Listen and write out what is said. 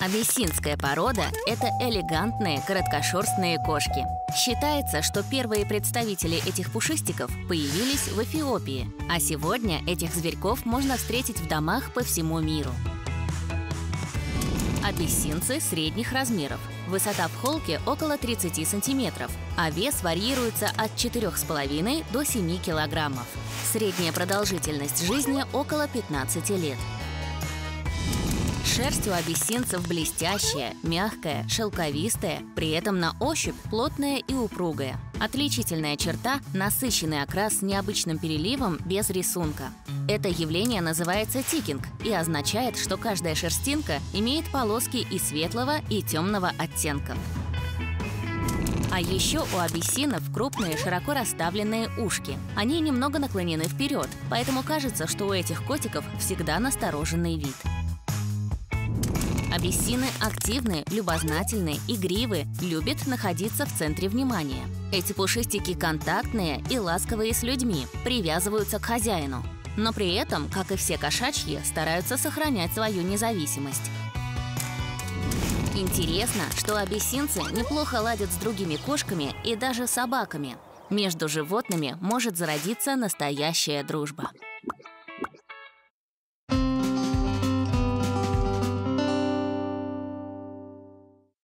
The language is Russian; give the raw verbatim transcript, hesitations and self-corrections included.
Абиссинская порода – это элегантные короткошерстные кошки. Считается, что первые представители этих пушистиков появились в Эфиопии, а сегодня этих зверьков можно встретить в домах по всему миру. Абиссинцы средних размеров. Высота в холке около тридцати сантиметров, а вес варьируется от четырёх с половиной до семи килограммов. Средняя продолжительность жизни около пятнадцати лет. Шерсть у абиссинцев блестящая, мягкая, шелковистая, при этом на ощупь плотная и упругая. Отличительная черта – насыщенный окрас с необычным переливом без рисунка. Это явление называется тикинг и означает, что каждая шерстинка имеет полоски и светлого, и темного оттенков. А еще у абиссинов крупные, широко расставленные ушки. Они немного наклонены вперед, поэтому кажется, что у этих котиков всегда настороженный вид. Абиссины активны, любознательны, игривы, любят находиться в центре внимания. Эти пушистики контактные и ласковые с людьми, привязываются к хозяину. Но при этом, как и все кошачьи, стараются сохранять свою независимость. Интересно, что абиссинцы неплохо ладят с другими кошками и даже собаками. Между животными может зародиться настоящая дружба.